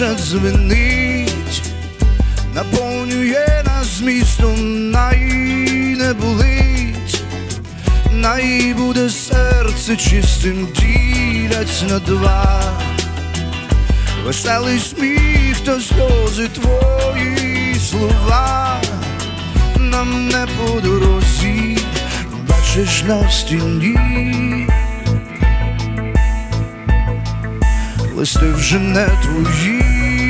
наша дзвенить, наповнює нас змістом, най не болить, най буде серце чистим, ділять на два. Веселий сміх та сльози твої слова, нам не по дорозі, бачиш на стіні. Листи вже не твої,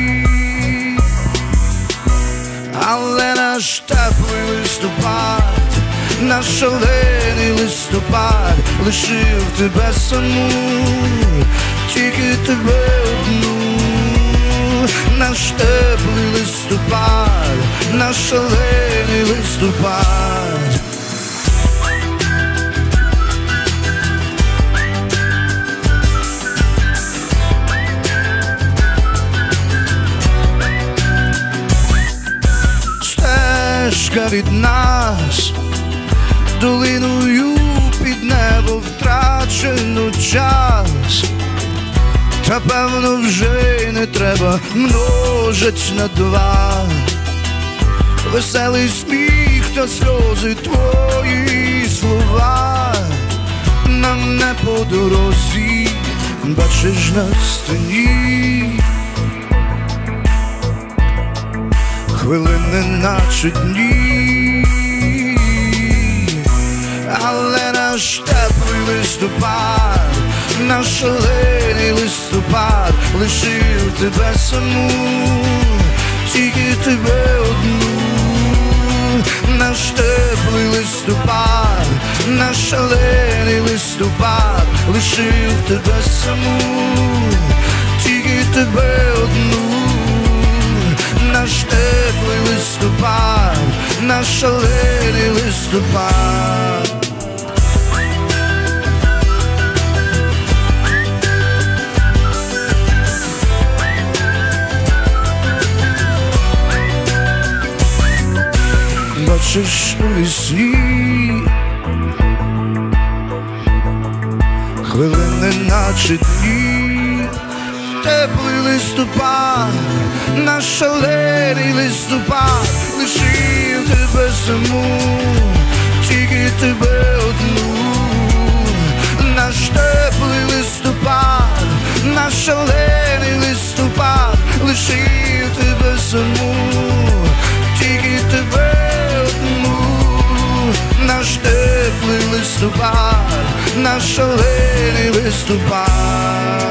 але наш теплий листопад, наш шалений листопад лишив тебе саму, тільки тебе одну. Наш теплий листопад, наш шалений листопад. Стежка від нас долиною під небо втрачено час, та певно вже не треба множить на два. Веселий сміх та сльози твої слова, нам не по дорозі, бачиш на стіні. Хвилини наче дні, але наш теплий листопад, наш шалений листопад лишив тебе саму, тільки тебе одну. Наш теплий листопад, наш шалений листопад лишив тебе саму, тільки тебе одну. Наш теплий листопад, наш шалений листопад. Бачиш у вісні хвилини наче дні, теплий листопад, наш шалений листопад лишив тебе саму, тільки тебе одну. Наш теплий листопад, наш шалений листопад лишив тебе саму, тільки тебе одну. Наш теплий листопад, наш шалений листопад.